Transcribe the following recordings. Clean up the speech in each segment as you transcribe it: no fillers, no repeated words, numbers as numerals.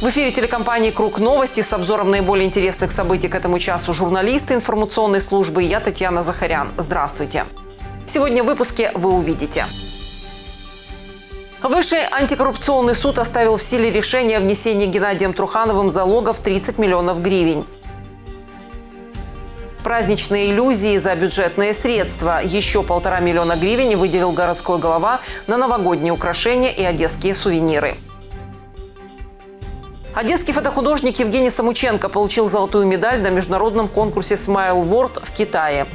В эфире телекомпании «Круг новости» с обзором наиболее интересных событий к этому часу журналисты информационной службы. Я Татьяна Захарян. Здравствуйте. Сегодня в выпуске вы увидите. Высший антикоррупционный суд оставил в силе решение о внесении Геннадием Трухановым залога в 30 миллионов гривен. Праздничные иллюзии за бюджетные средства. Еще 1,5 миллиона гривен выделил городской голова на новогодние украшения и одесские сувениры. Одесский фотохудожник Евгений Самученко получил золотую медаль на международном конкурсе Smile World в Китае.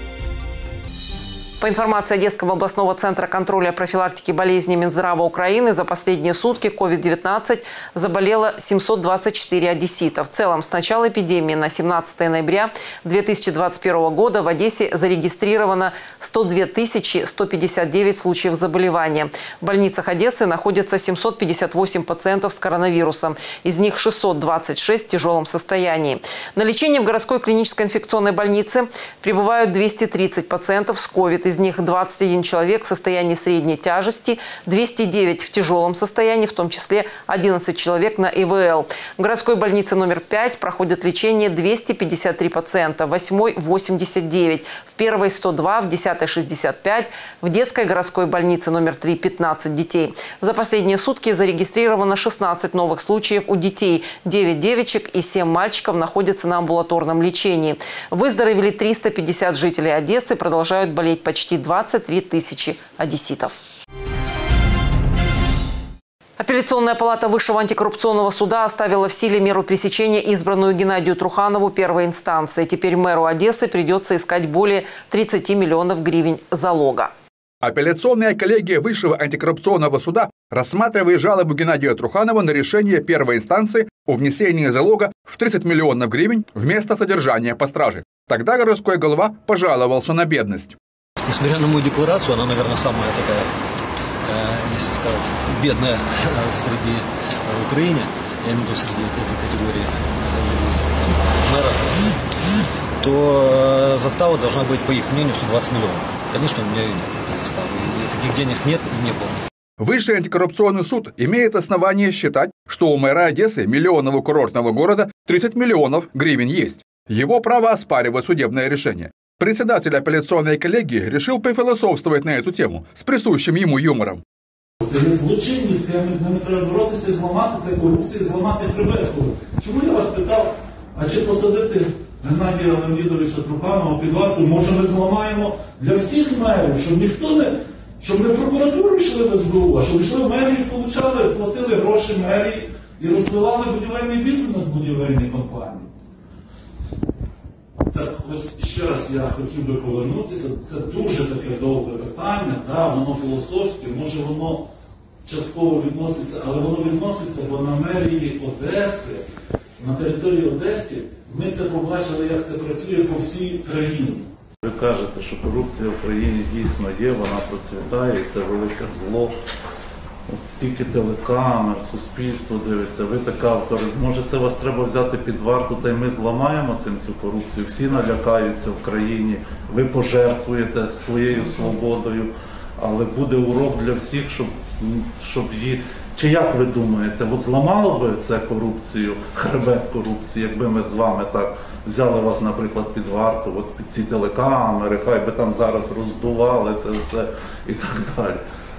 По информации Одесского областного центра контроля и профилактики болезней Минздрава Украины, за последние сутки COVID-19 заболело 724 одессита. В целом, с начала эпидемии на 17 ноября 2021 года в Одессе зарегистрировано 102 159 случаев заболевания. В больницах Одессы находятся 758 пациентов с коронавирусом. Из них 626 в тяжелом состоянии. На лечении в городской клинической инфекционной больнице пребывают 230 пациентов с COVID. Из них 21 человек в состоянии средней тяжести, 209 в тяжелом состоянии, в том числе 11 человек на ИВЛ. В городской больнице номер 5 проходят лечение 253 пациента, в 8-й – 89, в 1-й – 102, в 10-й – 65, в детской городской больнице номер 3 – 15 детей. За последние сутки зарегистрировано 16 новых случаев у детей, 9 девочек и 7 мальчиков находятся на амбулаторном лечении. Выздоровели 350 жителей Одессы, продолжают болеть почти 23 тысячи одесситов. Апелляционная палата Высшего антикоррупционного суда оставила в силе меру пресечения, избранную Геннадию Труханову первой инстанции. Теперь мэру Одессы придется искать более 30 миллионов гривен залога. Апелляционная коллегия Высшего антикоррупционного суда рассматривает жалобу Геннадия Труханова на решение первой инстанции о внесении залога в 30 миллионов гривен вместо содержания по страже. Тогда городской голова пожаловался на бедность. Несмотря на мою декларацию, она, наверное, самая такая, если сказать, бедная среди Украины, я имею в виду среди этой категории мэров, то застава должна быть, по их мнению, 120 миллионов. Конечно, у меня нет этой заставы, и таких денег нет и не было. Высший антикоррупционный суд имеет основание считать, что у мэра Одессы, миллионного курортного города, 30 миллионов гривен есть. Его право оспаривать судебное решение. Председатель апелляционной коллегии решил пофилософствовать на эту тему з присущим йому юмором. Це є злочинність, з ними треба боротися, зламати, це корупція, зламати хребетку. Чому я вас питав, а чи посадити Геннадія Леонідовича Труханова під варту? Може ми зламаємо для всіх мерів, щоб ніхто не, щоб не в прокуратуру йшли в СБУ, а щоб йшли в мерії, получали, сплатили гроші мерії і розвивали будівельний бізнес будівельній компанії. Так, ось ще раз я хотів би повернутися. Це дуже таке довге питання, да, воно філософське, може воно частково відноситься, але воно відноситься, бо на мерії Одеси, на території Одеськи, ми це побачили, як це працює по всій країні. Ви кажете, що корупція в країні дійсно є, вона процвітає, і це велике зло. От стільки телекамер, суспільство дивиться, ви така авторитет. Може, це вас треба взяти під варту, та й ми зламаємо цю корупцію. Всі налякаються в країні, ви пожертвуєте своєю свободою, але буде урок для всіх, щоб її... Чи як ви думаєте, от зламало би це корупцію, хребет корупції, якби ми з вами так взяли вас, наприклад, під варту, от під ці телекамери, хай би там зараз роздували це все і так далі.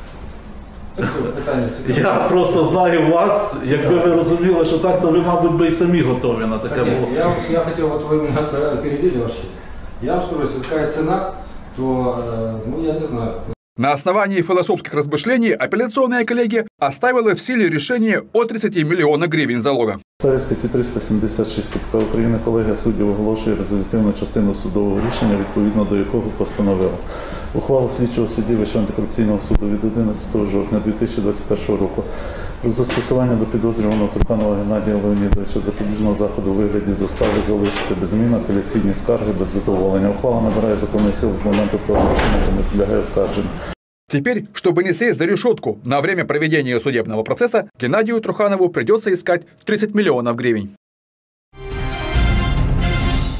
Я просто знаю вас, якби ви розуміли, що так, то ви, мабуть, би і самі готові на таке було. Я хотів, вот вы опередили ваш счет. Я вам скажу, если такая цена, то, ну, я не знаю. На основании философских размышлений апелляционная коллегия оставила в силе решение о 30 миллионах гривен залога. В статті 376 КПК України колегія суддів оголошує резолютивну частину судового рішення, відповідно до якого постановила ухвалу слідчого судді Вищого антикорупційного суду від 11 жовтня 2021 року про застосування до підозрюваного Труханова Геннадія Леонідовича запобіжного заходу у вигляді застави залишити без змін апеляційні скарги без задоволення. Ухвала набирає законної сили з моменту проголошення та не підлягає оскарженню. Теперь, чтобы не сесть за решетку на время проведения судебного процесса, Геннадию Труханову придется искать 30 миллионов гривен.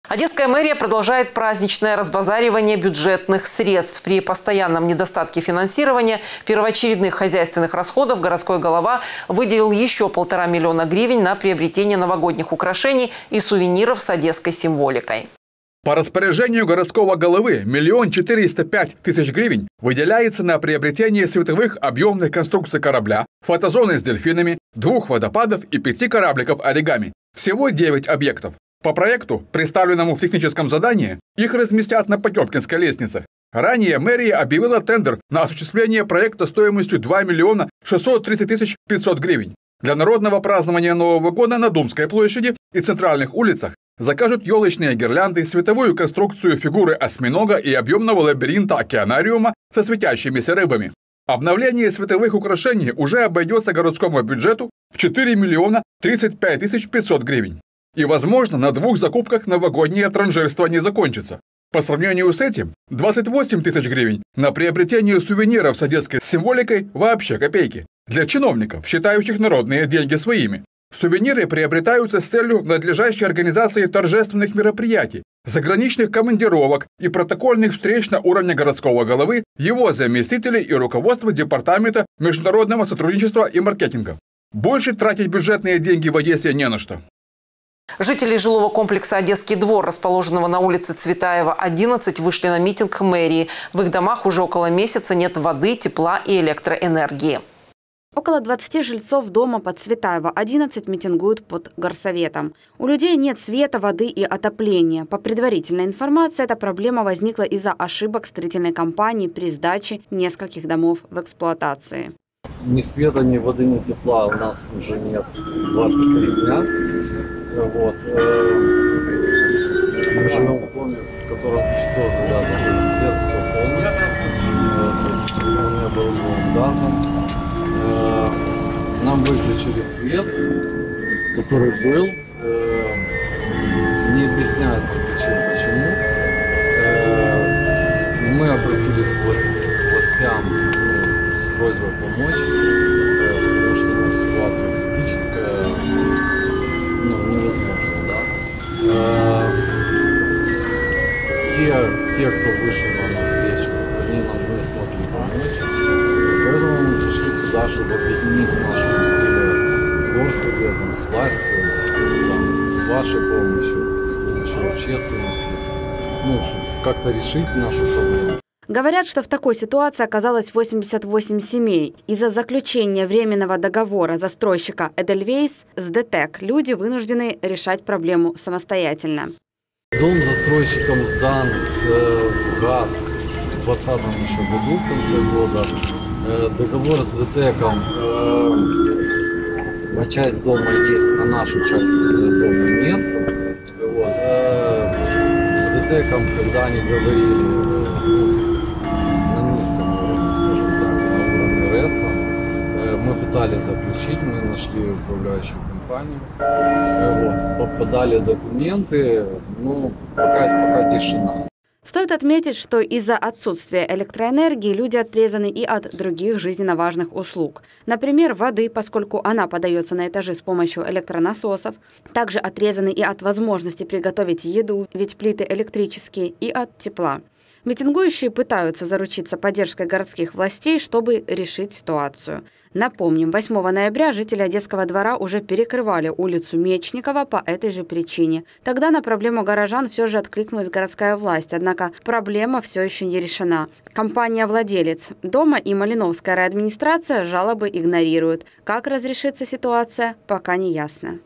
Одесская мэрия продолжает праздничное разбазаривание бюджетных средств. При постоянном недостатке финансирования первоочередных хозяйственных расходов городской голова выделил еще 1,5 миллиона гривен на приобретение новогодних украшений и сувениров с одесской символикой. По распоряжению городского головы 1 405 000 гривен выделяется на приобретение световых объемных конструкций корабля, фотозоны с дельфинами, 2 водопадов и 5 корабликов оригами. Всего 9 объектов. По проекту, представленному в техническом задании, их разместят на Потемкинской лестнице. Ранее мэрия объявила тендер на осуществление проекта стоимостью 2 630 500 гривен. Для народного празднования Нового года на Думской площади и центральных улицах закажут елочные гирлянды, световую конструкцию фигуры осьминога и объемного лабиринта океанариума со светящимися рыбами. Обновление световых украшений уже обойдется городскому бюджету в 4 035 500 гривен. И, возможно, на 2 закупках новогоднее транжирство не закончится. По сравнению с этим, 28 000 гривен на приобретение сувениров с одесской символикой вообще копейки. Для чиновников, считающих народные деньги своими. Сувениры приобретаются с целью надлежащей организации торжественных мероприятий, заграничных командировок и протокольных встреч на уровне городского головы, его заместителей и руководства Департамента международного сотрудничества и маркетинга. Больше тратить бюджетные деньги в Одессе не на что. Жители жилого комплекса «Одесский двор», расположенного на улице Цветаева, 11, вышли на митинг мэрии. В их домах уже около месяца нет воды, тепла и электроэнергии. Около 20 жильцов дома под Цветаева 11 митингуют под горсоветом. У людей нет света, воды и отопления. По предварительной информации, эта проблема возникла из-за ошибок строительной компании при сдаче нескольких домов в эксплуатации. Ни света, ни воды, ни тепла у нас уже нет 23 дня. Вот. Мы живем в доме, в котором все завязано на свет, все полностью. То есть не было газом. Нам выключили свет, который был. Не объясняют причин, почему. Мы обратились к властям с просьбой помочь, потому что ситуация критическая, невозможно, да. Те, кто вышел нам навстречу, они нам не смогли помочь. Поэтому мы пришли сюда, чтобы объединить наши усилия с горсоветом, с властью, с вашей помощью, с помощью общественности, чтобы как-то решить нашу проблему. Говорят, что в такой ситуации оказалось 88 семей. Из-за заключения временного договора застройщика Эдельвейс с ДТЭК люди вынуждены решать проблему самостоятельно. Дом застройщиком сдан в газ в 2020 еще году, в конце года. Договор с ДТЭКом на часть дома есть, на нашу часть дома нет. Вот. С ДТЭКом, когда они говорили на низком уровне, скажем так, на уровне РЭСа, мы пытались заключить, мы нашли управляющую компанию, вот, подали документы, пока тишина. Стоит отметить, что из-за отсутствия электроэнергии люди отрезаны и от других жизненно важных услуг. Например, воды, поскольку она подается на этажи с помощью электронасосов. Также отрезаны и от возможности приготовить еду, ведь плиты электрические, и от тепла. Митингующие пытаются заручиться поддержкой городских властей, чтобы решить ситуацию. Напомним, 8 ноября жители Одесского двора уже перекрывали улицу Мечникова по этой же причине. Тогда на проблему горожан все же откликнулась городская власть, однако проблема все еще не решена. Компания-владелец дома и Малиновская райадминистрация жалобы игнорируют. Как разрешится ситуация, пока не ясно.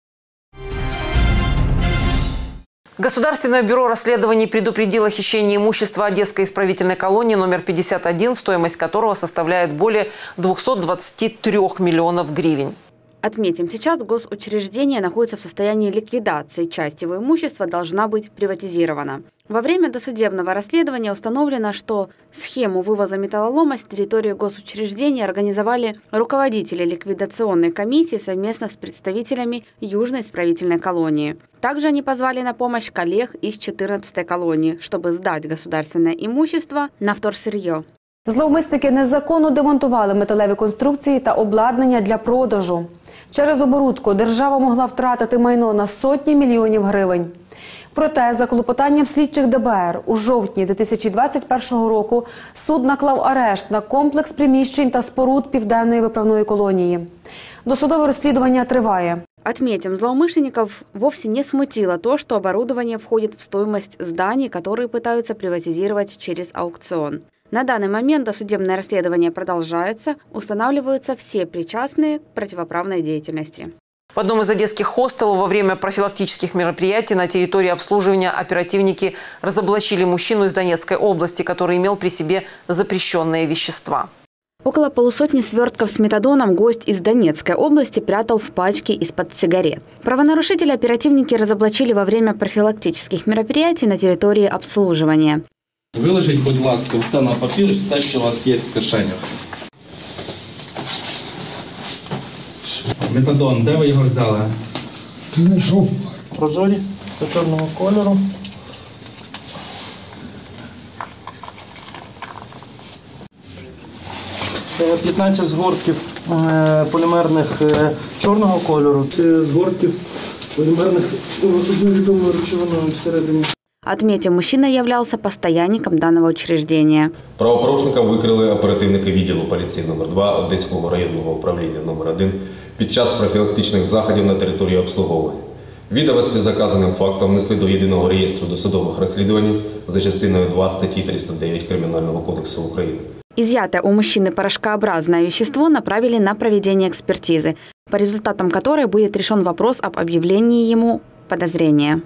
Государственное бюро расследований предупредило хищение имущества Одесской исправительной колонии номер 51, стоимость которого составляет более 223 миллионов гривен. Отметим, сейчас госучреждение находится в состоянии ликвидации. Часть его имущества должна быть приватизирована. Во время досудебного расследования установлено, что схему вывоза металлолома с территории госучреждения организовали руководители ликвидационной комиссии совместно с представителями Южной исправительной колонии. Также они позвали на помощь коллег из 14-й колонии, чтобы сдать государственное имущество на вторсырье. Зловмисники незаконно демонтували металеві конструкції та обладнання для продажу. Через оборудку держава могла втратити майно на сотні мільйонів гривень. Проте, за клопотанням слідчих ДБР, у жовтні 2021 року суд наклав арешт на комплекс приміщень та споруд Південної виправної колонії. Досудове розслідування триває. Отметим, злоумышленников вовсе не смутило то, что оборудование входит в стоимость зданий, которые пытаются приватизировать через аукцион. На данный момент досудебное расследование продолжается, устанавливаются все причастные к противоправной деятельности. В одном из одесских хостелов во время профилактических мероприятий на территории обслуживания оперативники разоблачили мужчину из Донецкой области, который имел при себе запрещенные вещества. Около полусотни свертков с метадоном гость из Донецкой области прятал в пачке из-под сигарет. Правонарушителя оперативники разоблачили во время профилактических мероприятий на территории обслуживания. Виложіть, будь ласка, все на папір, все, що у вас є в кишенях. Метадон, де ви його взяли? Знайшов. Прозорі, до чорного кольору. Це 15 згортків полімерних чорного кольору. Це згортків полімерних однорідною речовиною всередині. Отметим, мужчина являлся постоянником данного учреждения. Правопорушника викрили оперативники відділу поліції номер 2 Одеського районного управління номер 1 під час профілактичних заходів на території обслуговування. Відомості за заказаним фактом внесли до єдиного реєстру досудових розслідувань за частиною 2 статті 309 Кримінального кодексу України. Изъятое у мужчины порошкообразное вещество направили на проведение экспертизы, по результатам которой будет решен вопрос об объявлении ему подозрения.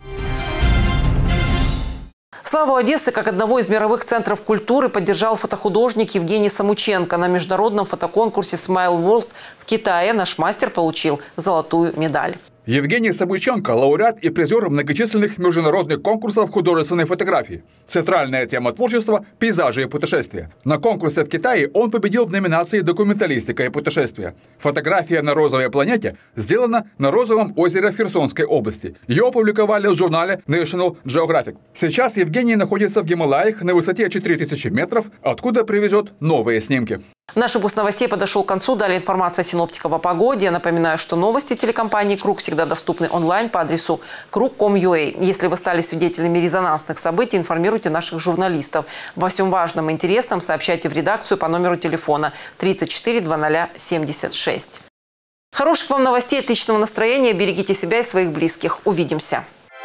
Славу Одессы как одного из мировых центров культуры поддержал фотохудожник Евгений Самученко. На международном фотоконкурсе Smile World в Китае наш мастер получил золотую медаль. Евгений Самученко – лауреат и призер многочисленных международных конкурсов художественной фотографии. Центральная тема творчества – пейзажи и путешествия. На конкурсе в Китае он победил в номинации «Документалистика и путешествия». Фотография на розовой планете сделана на розовом озере в Херсонской области. Ее опубликовали в журнале National Geographic. Сейчас Евгений находится в Гималаях на высоте 4000 метров, откуда привезет новые снимки. Наш выпуск новостей подошел к концу. Далее информация синоптиков о погоде. Я напоминаю, что новости телекомпании «Круг» всегда доступны онлайн по адресу krug.com.ua. Если вы стали свидетелями резонансных событий, информируйте наших журналистов. Во всем важном и интересном сообщайте в редакцию по номеру телефона 34 0076. Хороших вам новостей, отличного настроения. Берегите себя и своих близких. Увидимся.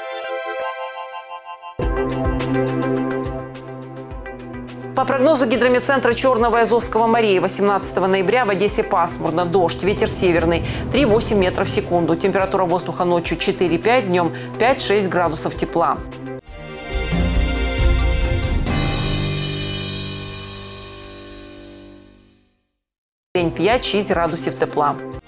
По прогнозу гидрометцентра Черного и Азовского морей 18 ноября в Одессе пасмурно, дождь, ветер северный 3,8 метров в секунду. Температура воздуха ночью 4,5, днем 5-6 градусов тепла. День 5-6 градусов тепла.